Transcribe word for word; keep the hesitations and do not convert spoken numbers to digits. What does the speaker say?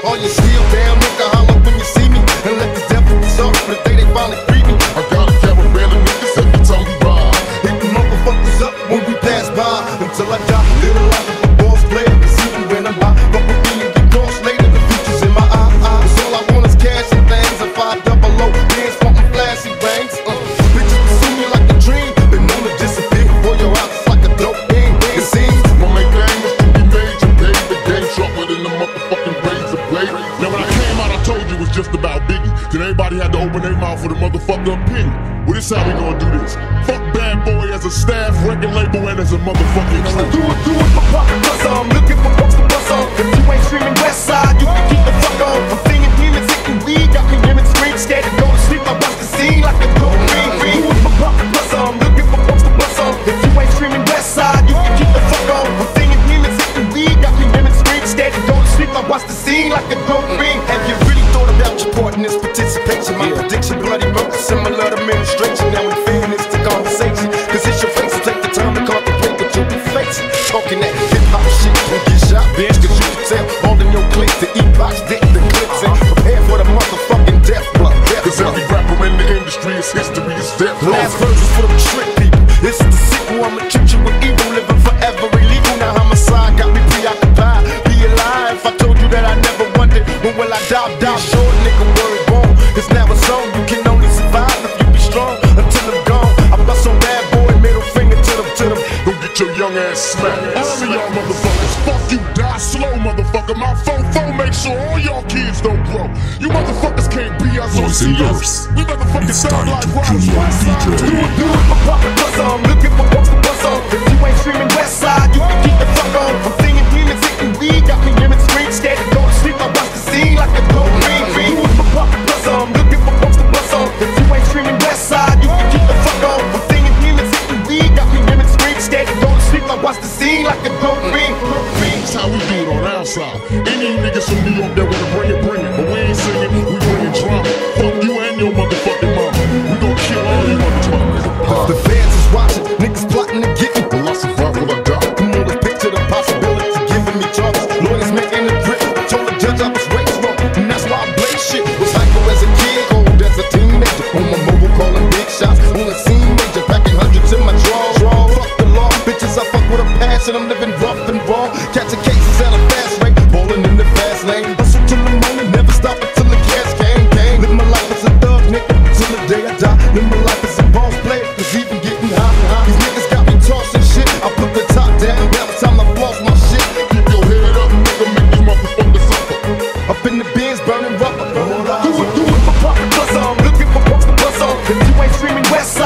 All you still down, nigga, holler when you see me. And let the devil result for the day they finally free me. I got a caravan of niggas every time we ride. Hit the motherfuckers up when we pass by. Until I die, little life of a boss player. Cause even when I'm high, fuck with me and get lost later. The future's in my eye. Cause all I want is cash and things. And five double O, bands wantin' flashy rings. Uh, bitches pursue me like a dream. Been known to disappear before your eyes. It's like a dope game. It seems my main game was to be major. Paid the game sharper than the motherfucking razor blade. Now when I came out, I told you it was just about Biggie. Then everybody had to open their mouth for the motherfucker opinion. Well, this how we gonna do this. Fuck Bad Boy as a staff, record label, and as a motherfucking crew. Do it, do it for pop and bust on. Looking for folks to bust on. If you ain't screaming West Side, you can keep the fuck on. I'm thinking demons hitting weed, got me hearing screams, scared to go to sleep. I watch the scene like a cold green green. Do it for pop and bust on. Looking for folks to bust on. If you ain't screaming West Side, you can keep the fuck on. I'm thinking demons hitting weed, got me hearing screams, scared to go to sleep. I watch the scene like a cold green. Have you really thought about your part in this participation? My prediction, bloody murder, similar to administration. Now we fearing this the conversation. Cause it's your face, so take the time to contemplate what you'll be facing. Talking that hip-hop shit, don't get shot, bitch. Cause you can tell all in your clicks, the e-box, dick, the clips. And prepare for the motherfucking death blow. Cause every rapper in the industry is history, is death blow. Last verse is for them trick people. This is the sequel, I'ma treat you with evil. Living forever illegal, now homicide got me preoccupied. Be alive, I told you that I never wondered. When will I die, die short, nigga, word born. Cause now it's on, you can only survive if you be strong. Until I'm gone, I bust on Bad Boy, middle finger to them, to them. Don't get your young ass smacked. All of y'all motherfuckers, fuck you, die slow, motherfucker. My phone phone make sure all y'all kids don't grow. You motherfuckers can't be us or see us. We motherfucking sound like Rise West Side. Do it, do it for pop and bust on. Looking for folks to bust on. If you ain't screaming West Side, you can keep the fuck on. I'm thinking demons hitting weed, got me hearing screams, scared to go to sleep. I watch the scene like a cold green green. Do it for pop and bust on. Looking for folks to bust on. If you ain't screaming West Side, you can keep the fuck on. I'm thinking demons hitting weed, got me hearing screams, scared to go to sleep. I watch the scene like a cold green green. That's how we do it on our side. Any of you niggas from New York that wanna bring it, bring it. But we ain't singing, we bringing drama. Fuck you and your motherfucking mama. We gon' kill all you motherfuckers. The fans is watching, niggas plotting to get me. Will I survive, will I die? Come on, let's picture the possibility, giving me charges. Lawyers making the grip. I told the judge I was raised wrong, and that's why I blaze shit. Was hyper as a kid, cold as a teenager. On my mobile calling big shots, on the scene major, packing hundreds in my draw. Fuck the law, bitches, I fuck with a passion. I'm living rough and raw, catching cases at a fast rate, balling in the fast lane. Hustle till the morning, never stop until the cash came, came. Live my life as a thug, nigga, till the day I die. Live my life as a boss player, cause even getting high, high. These niggas got me tossing shit. I put the top down, now it's time to floss my shit. Keep your head up, nigga, make these motherfuckers suffer. Up in the bins, burning rubber. Do it, do it for pop and bust on. Looking for folks to bust on. If you ain't screaming West Side,